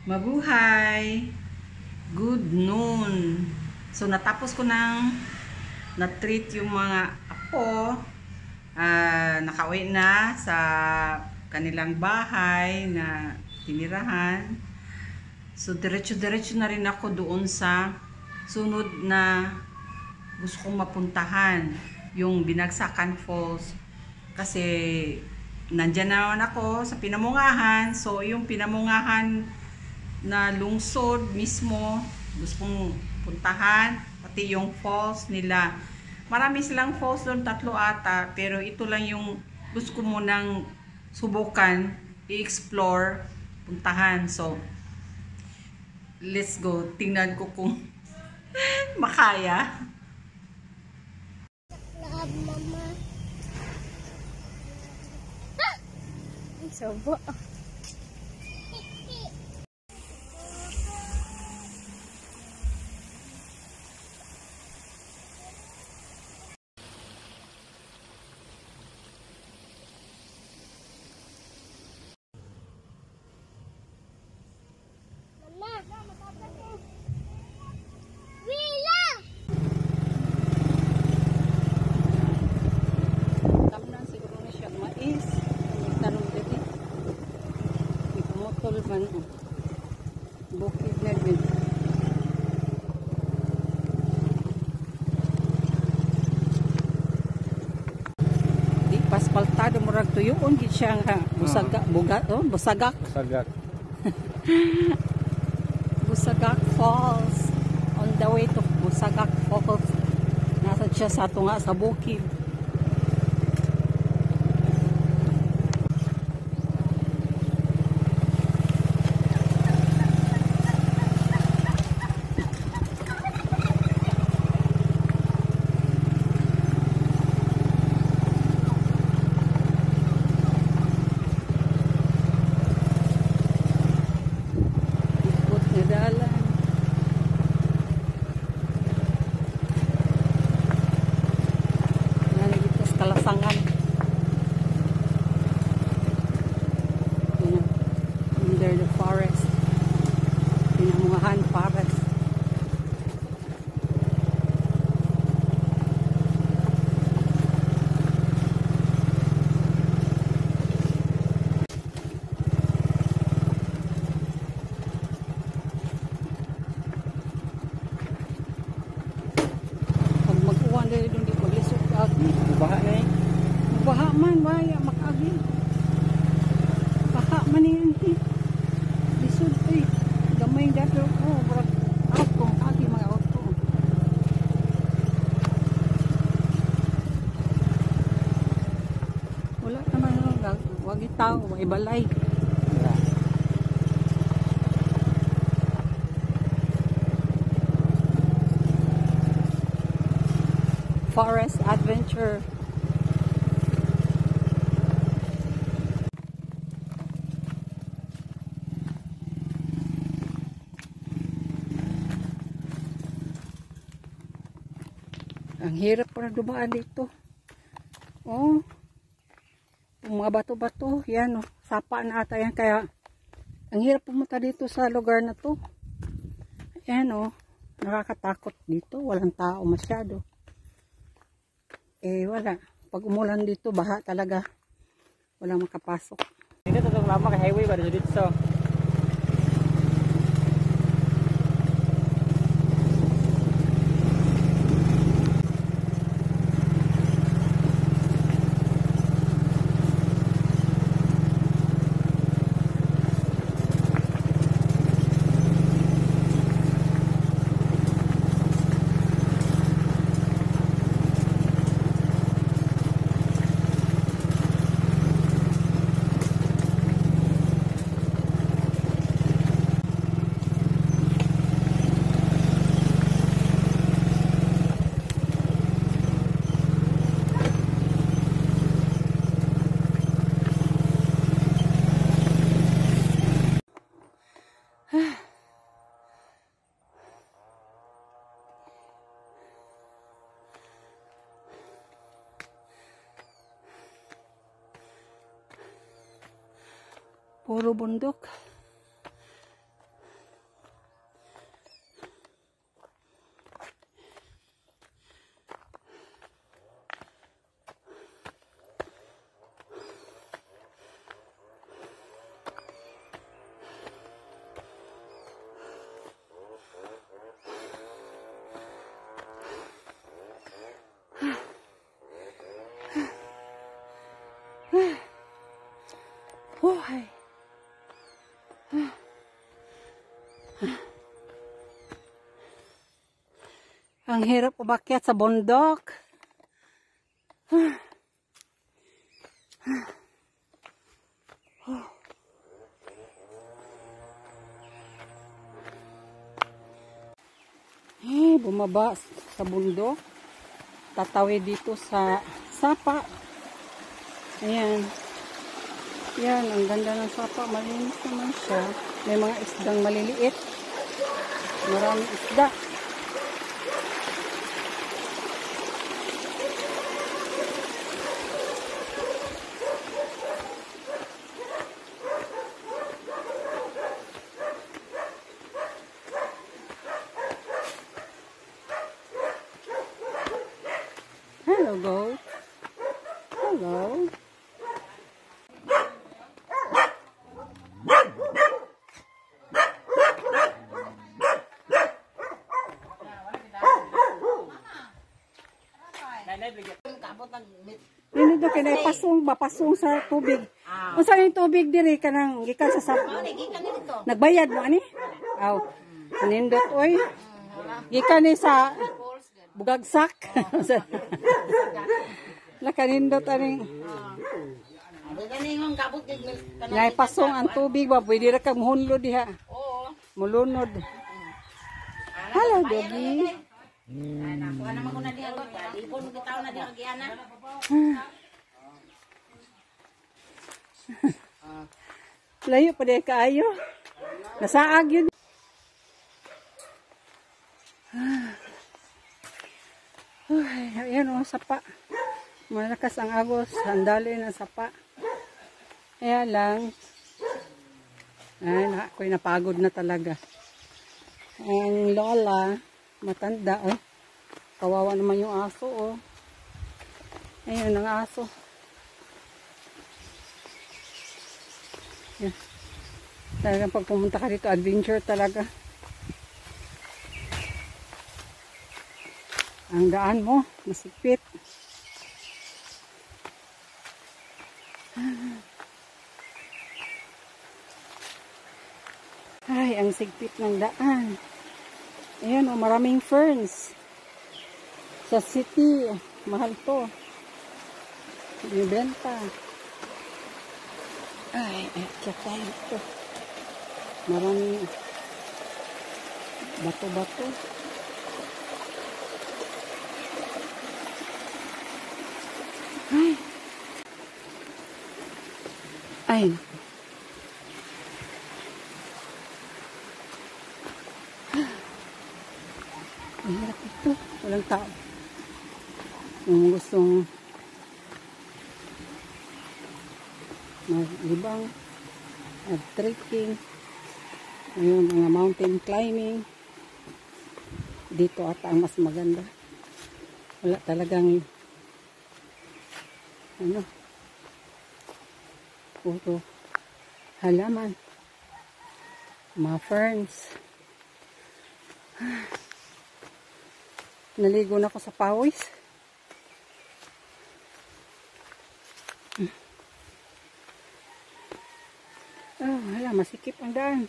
Mabuhay! Good noon! So, natapos ko nang na-treat yung mga apo. Nakauwi na sa kanilang bahay na tinirahan. So, diretso-diretso na rin ako doon sa sunod na gusto kong mapuntahan, yung Binagsakan Falls. Kasi, nandyan naman ako sa Pinamungahan. So, yung Pinamungahan na lungsod mismo gusto kong puntahan, pati yung falls nila. Marami silang falls doon, 3 ata, pero ito lang yung gusto ko munang subukan, i-explore, puntahan. So let's go, tingnan ko kung makaya. Mama. Sobo. Bukid na din. Di paspaltado murag tuyoon gid siya nga busagak busagak Busagak Falls, on the way to Busagak Falls. Nasa siya sa tunga sa bukid. Kalasangan. Under the forest. Pinamungahan forest. Pag mag-uwan dahil doon di maglisok agi. Baha na eh. Baha man, waya, makagi. Baha man yan eh. Lisod eh. Gamay dato. Oh, berat. Auto, agi mga auto. Wala naman, wag itaw, wag balay. Forest adventure. Ang hirap para dumaan dito. Oh. Mga bato-bato, yan oh. Sapa na ata yan, kaya ang hirap pumunta dito sa lugar na to. Ayan oh. Nakakatakot dito, walang tao masyado. Eh wala, pag umulan dito baha talaga, walang makapasok. Hindi ito itong lama kay highway ba dito. Puro bundok. Huhay. Ang hirap umakyat sa bundok. Bumaba sa bundok. Tatawid dito sa sapa. Ayan. Yan, ang ganda ng sapa. Malinis naman siya. May mga isdang maliliit. Maraming isda. Hello, goat. Hello. Hindi do kinay pasong sa tubig. Unsa ni tubig diri kanang gikan sa sapa? Nagbayad mo ani? Aw. Kanindot oy. Gikan ni sa bugagsak. La kanindot ani. Ngay pasong ang tubig ba pwede ra kag muhunlo diha. Oo. Mulunod. Hello, doggy. Nakuha naman ko na diha ko. Ipon mo bitaw na diha giana. Layo pa din kaayo. Nasaag yun. Ayan o, sapa. Malakas ang agos. Sandali ng sapa. Kaya lang. Ay, ako'y napagod na talaga. Ang lola, matanda oh. Kawawa naman yung aso oh. Ayun ang aso. Yan. Talagang pag pumunta ka dito, adventure talaga. Ang daan mo, masipit. Ay, ang sigpit ng daan. Ayan o, maraming ferns. Sa city, mahal to. Ibenta. Ay, check tayo ito. Maraming bato-bato. Ay. Ay. Ang hirap ito. Walang tao. Kung gustong maglibang, mag-trekking, ayun, mga mountain climbing, dito ata ang mas maganda. Wala talagang ano, puro halaman, mga ferns. Naligo na ako sa pawis. Oh, hala, masikip ang daan.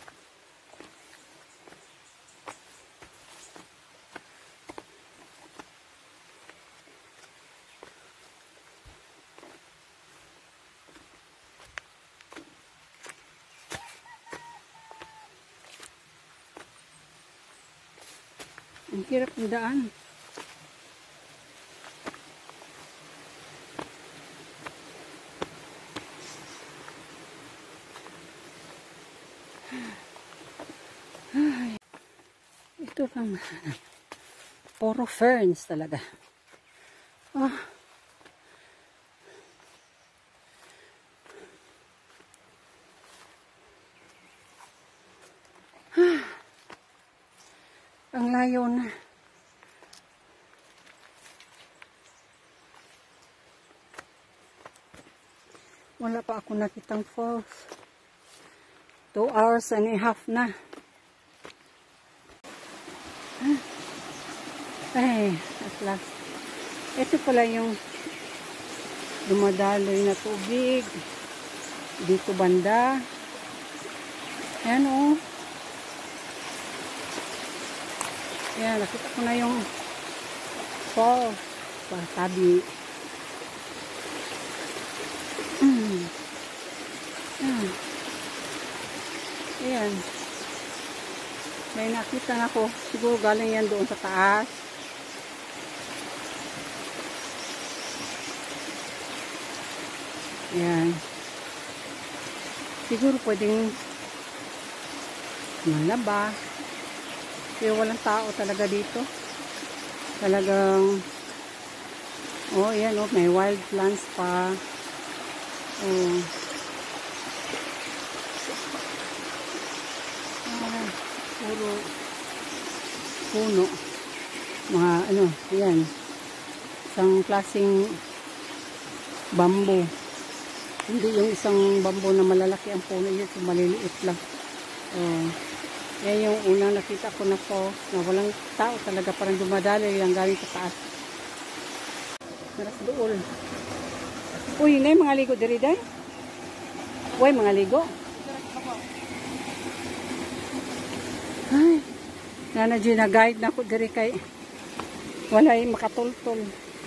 Ang hirap ng daan. Ito lang. Puro ferns talaga. Oh. Ang layo na. Wala pa ako nakitang falls. 2 hours and a half na. Ay, at last. Ito pala yung dumadaloy na tubig. Dito banda. Ayan oh. Ayan, nakita ko na yung fall sa tabi. Ayan. Ayan. May nakita na ako. Siguro galing yan doon sa taas. Ayan. Siguro pwedeng malaba. Pero walang tao talaga dito. Talagang oh, ayan oh, may wild plants pa. Oh. Puro puno. Mga ano, ayan. Isang klaseng bamboo. Hindi yung isang bamboo na malalaki ang puno, yun maliliit lang. Oh. Yan yung unang nakita ko na po, na walang tao talaga, parang dumadali yung galing sa taas. Naras dool. Uy, na yung mga ligo diri day? Uy, mga ligo? Ay, nana dyan na guide na ako diri kay wala yung makatultol.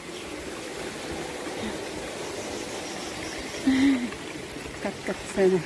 Kat-kat sana.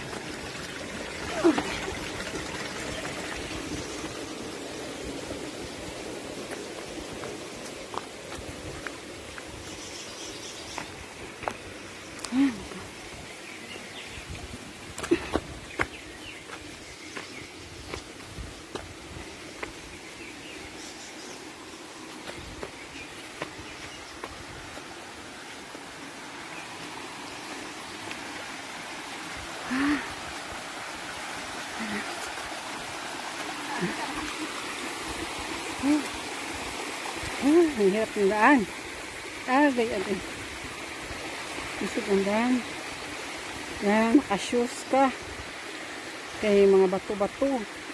Ang hirap ng daan. Agay. Isip ang daan. Yan, nakashoes ka. Kaya mga bato-bato.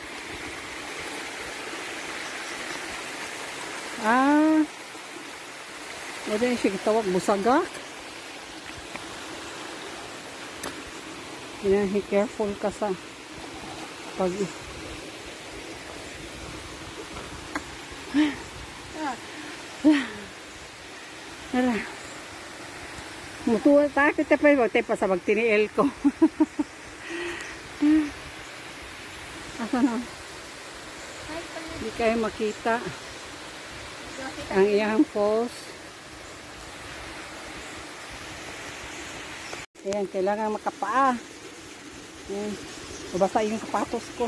Wala yung siya tawag busagak. Yan, careful ka sa pag Tara. Mutuwa takot tapay mo tayo pa sa magtiniel ko. Asa na? Hindi kayo makita ang iyang falls. Ayan, kailangan makapaa. Ayan, mabasa yung sapatos ko.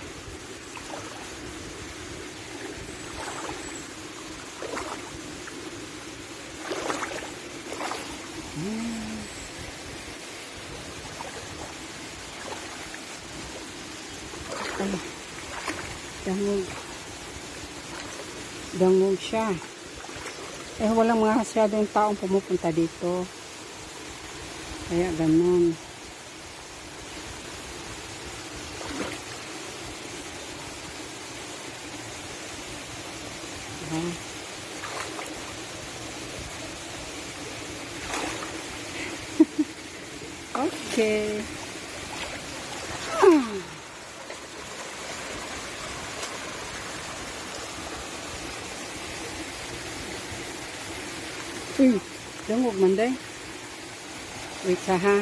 Ay, dangog siya. Eh, walang mga masyadong taong pumupunta dito. Kaya ganun. Okay. Uy, dangog man day. Wait ha.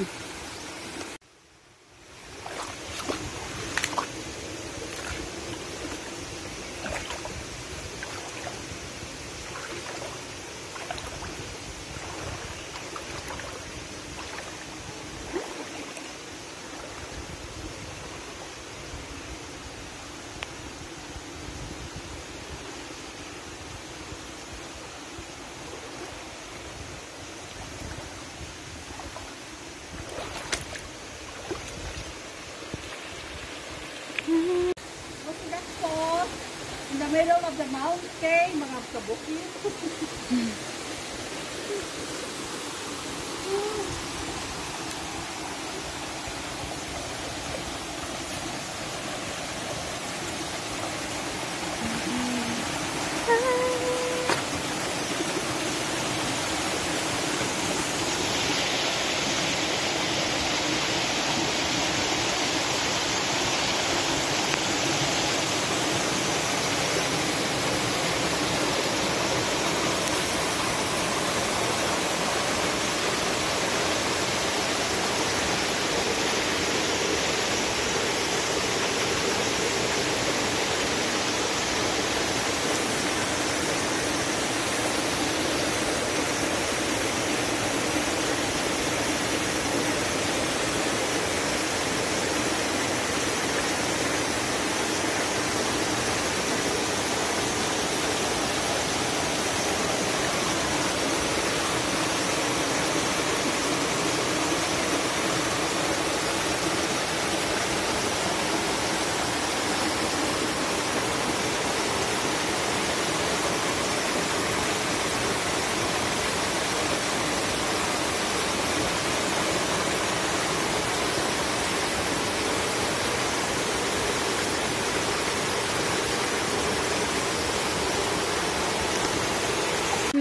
Look at that fall in the middle of the mountain, mga kabukid.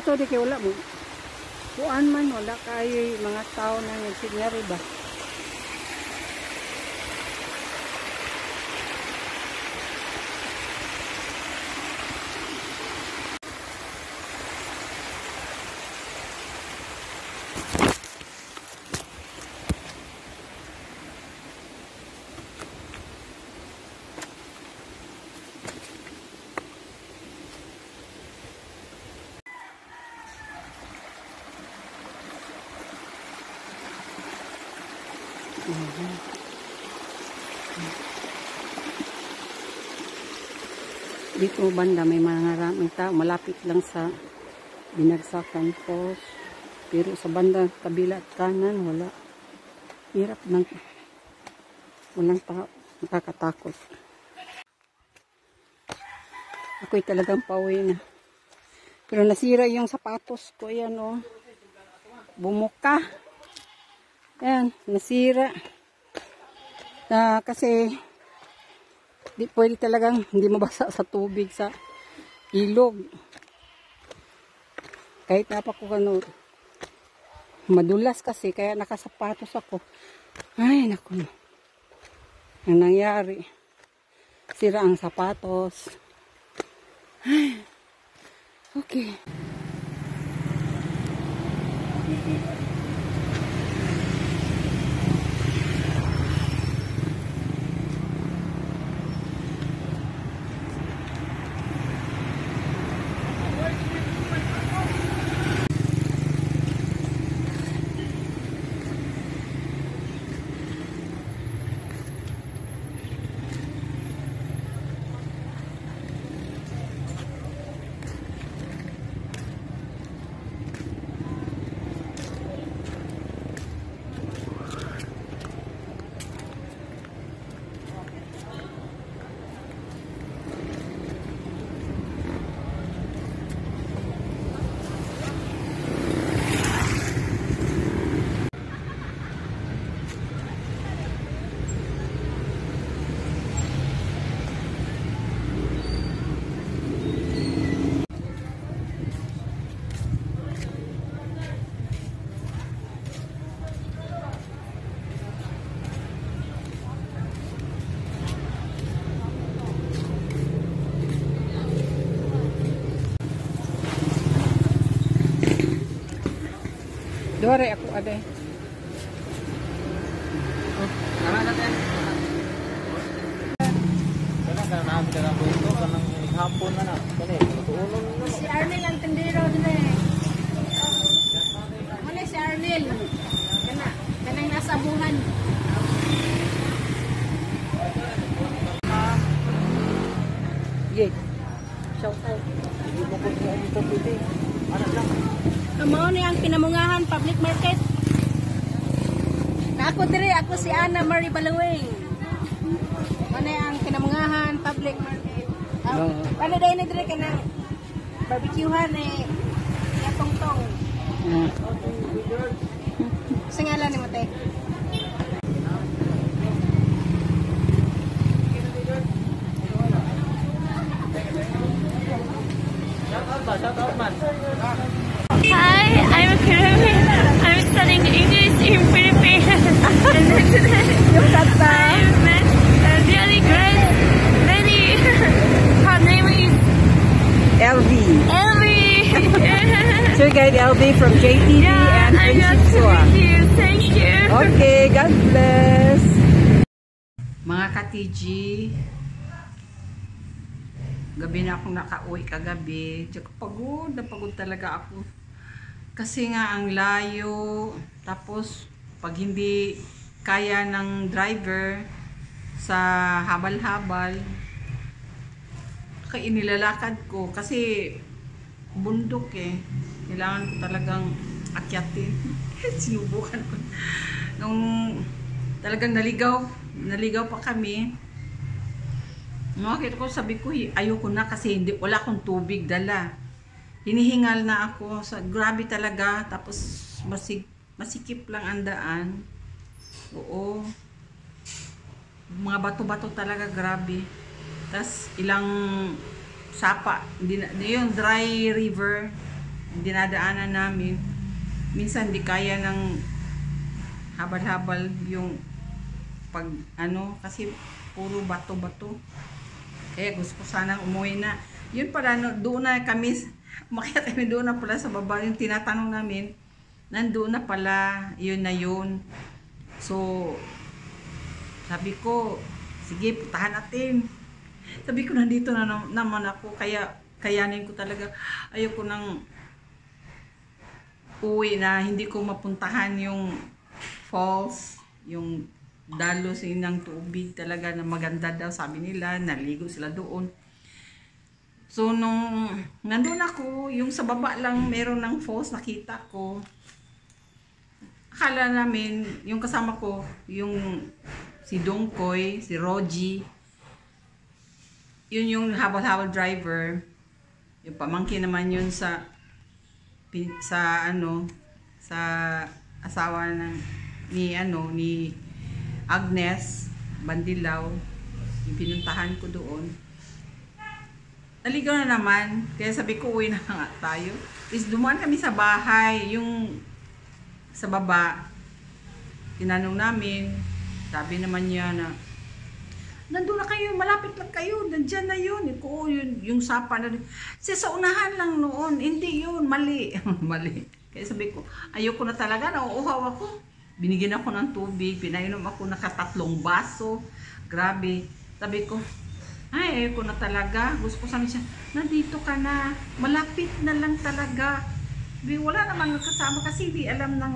dito di kay wala mo. Kuan man wala kay mga tao na nagsinyari ba. Dito banda may mga maraming tao, malapit lang sa binagsakan post. Pero sa banda kabila at kanan wala. Hirap ng walang tao, nakakatakot. Ako'y talagang pauwi na. Pero nasira yung sapatos ko, ayan oh. Bumuka. Ayan, nasira. Kasi di pwede talagang hindi mabasa sa tubig sa ilog. Kahit napak ko madulas kasi kaya nakasapatos ako. Ay naku. Ang nangyari, sira ang sapatos. Ay, okay. Dore ako aday. Tara natin. Kana ka na kita na buto kanang hapon na na. Kani tuulon na. Si Arnel ang tindero din eh. Ano si Arnel? Kanang nasa buhan. Yeah. Shout out. Hindi mo ko sa ito pwede. Ano lang. Mao ni ang Pinamungahan Public Market. Na ako dire, ako si Ana Marie Balawing. Ano ang Pinamungahan Public Market. Ano dahil na dire kanang barbecuehan eh. Yatong-tong. Sa ngalan ni Mate. Shout out man. Hi, I'm Kirumi. I'm studying English in Philippines. And then today, I met a really great lady. Her name is LV. Ellie. Tour guide LV from JTV and I got to Princess meet you. Thank you. Okay, God bless. Mga ka-TG, gabi na akong nakauwi kagabi. Tsaka pagod na pagod talaga ako. Kasi nga ang layo. Tapos pag hindi kaya ng driver sa habal-habal, kaya inilalakad ko. Kasi bundok eh. Kailangan ko talagang akyatin. Sinubukan ko. Nung talagang naligaw pa kami, makita ko, sabi ko, ayoko na kasi wala akong tubig dala. Hinihingal na ako. Grabe talaga. Tapos masikip lang ang daan. Oo. Mga bato-bato talaga, grabe. Tapos ilang sapa. Yung dry river. dinadaanan namin. Minsan di kaya ng habal-habal yung pag ano, kasi puro bato-bato. Kaya gusto ko sanang umuwi na. Yun pala, no, doon na kami, umakyat kami doon na pala sa baba. Yung tinatanong namin, nandoon na pala, yun na yun. So, sabi ko, sige, putahan natin. Sabi ko, nandito na naman ako, kaya kayanin ko talaga. Ayoko nang uwi na hindi ko mapuntahan yung falls, yung dalos ng tubig talaga na maganda daw, sabi nila, naligo sila doon. So, nung nandun ako, yung sa baba lang meron ng falls, nakita ko. Akala namin, yung kasama ko, yung si Dongkoy, si Roji, yun yung habal-habal driver. Yung pamangkin naman yun sa asawa ni Agnes Bandilaw. Yung pinuntahan ko doon. Naligaw na naman, kaya sabi ko, uwi na nga tayo. Is dumaan kami sa bahay, yung sa baba. Tinanong namin, sabi naman niya na, nandun na kayo, malapit lang kayo, nandyan na yun. Oo, yung sapa na, sa unahan lang noon, hindi yun, mali. Mali. Kaya sabi ko, ayoko na talaga, nauuhaw ako. Binigyan ako ng tubig, pinainom ako nakatatlong baso. Grabe. Sabi ko, ay, ayoko na talaga. Gusto ko sabi siya, nandito ka na. Malapit na lang talaga. Wala naman kasama kasi di alam ng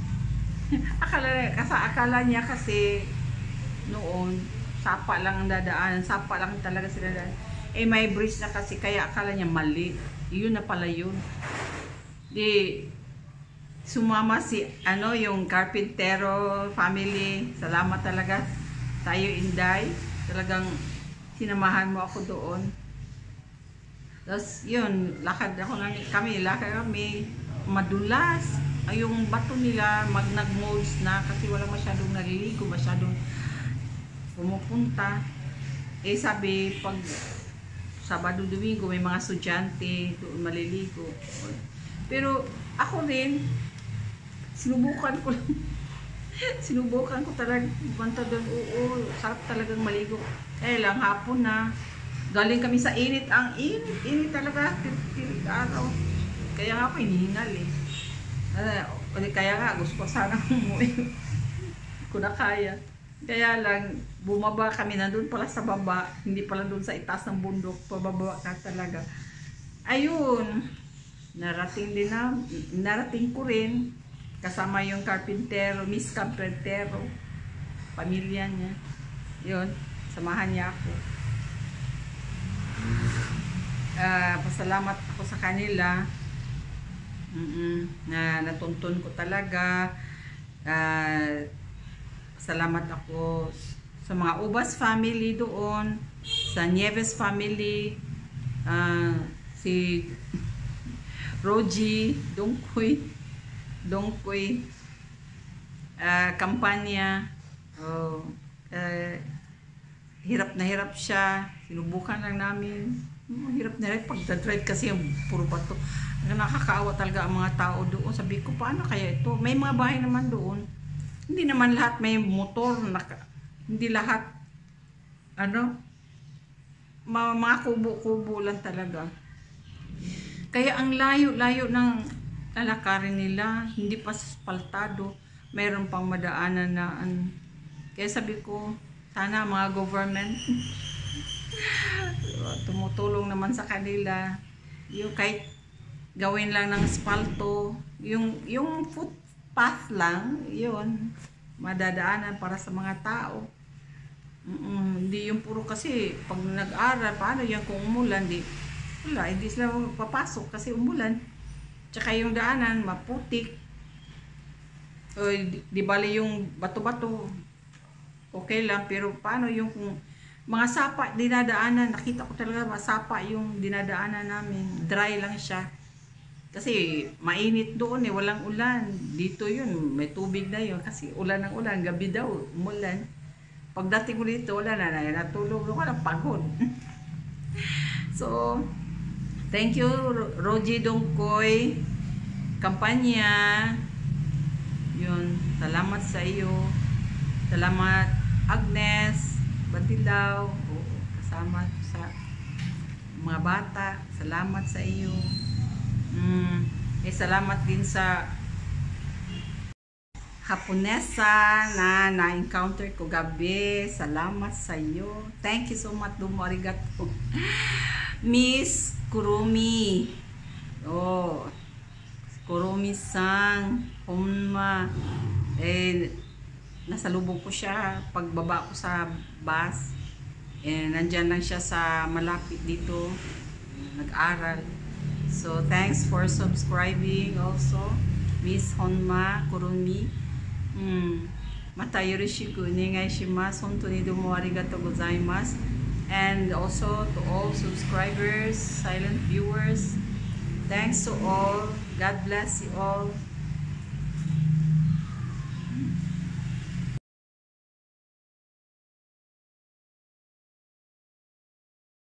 akala niya kasi noon, sapa lang ang dadaanan. Sapa lang talaga sila dadaanan. Eh, may bridge na kasi kaya akala niya mali. Yun na pala yun. Di, sumama si, yung Carpintero family. Salamat talaga. Tayo, Inday. Talagang sinamahan mo ako doon. Tapos, yun, lakad kami, madulas. Ay, yung bato nila, nag-molds na kasi wala masyadong naliligo, masyadong pumupunta. Eh, sabi, pag Sabado, Domingo, may mga estudyante doon maliligo. Pero, ako rin, sinubukan ko talaga banta doon. Oo, sarap talagang maligo. Eh lang hapon na. Galing kami sa init. Ang init talaga. Tilit araw. Kaya nga ako hinihingal eh. Kaya nga gusto ko sana umuwi. Kung na kaya. Kaya lang bumaba kami. Nandun pala sa baba. Hindi pala doon sa itaas ng bundok. Pababa ka talaga. Ayun. Narating ko rin. Kasama yung Carpintero, Miss Carpintero, pamilya niya. Yun, samahan niya ako. Pasalamat ako sa kanila. Na natuntun ko talaga. Salamat ako sa mga Ubas family doon, sa Nieves family, si Roji, Dongkoy, kampanya. Hirap na hirap siya. Sinubukan lang namin. Hirap na hirap. Pagdadrive kasi yung puro bato. Nakakaawa talaga ang mga tao doon. Sabi ko, paano kaya ito? May mga bahay naman doon. Hindi naman lahat may motor. Hindi lahat, mga kubo-kubo lang talaga. Kaya ang layo-layo ng lalakarin nila, hindi pa spaltado, mayroon pang madaanan na kaya sabi ko, sana mga government tumutulong naman sa kanila, yung kahit gawin lang ng spalto, yung footpath lang, yun, madadaanan para sa mga tao. Hindi yung puro kasi pag nag-aral, paano yan kung umulan, wala, hindi sila papasok kasi umulan. Tsaka yung daanan, maputik. O, di bali yung bato-bato, okay lang. Pero paano yung mga sapa, dinadaanan, nakita ko talaga masapa yung dinadaanan namin. Dry lang siya. Kasi mainit doon eh, walang ulan. Dito yun, may tubig na yun. Kasi ulan ng ulan, gabi daw, umulan. Pagdating ko dito, wala na, natulog ako, pagod. So, Thank you, Roji Dongkoy Kampanya. Yun, salamat sa iyo. Salamat, Agnes Batilaw. Oo, kasama sa mga bata. Salamat sa iyo. Salamat din sa Haponesa na na-encounter ko gabi. Salamat sa iyo. Thank you so much. Domo arigato. Miss Kurumi. Oh, Kurumi-san. Honma. Nasa lubong ko siya. Pagbaba ko sa bus. Nandyan lang siya sa malapit dito. Nag-aral. So, thanks for subscribing also. Miss Honma Kurumi. Mata yoroshiku onegai shimasu. Hontou ni domo arigatou gozaimasu. And also to all subscribers, silent viewers, thanks to all. God bless you all.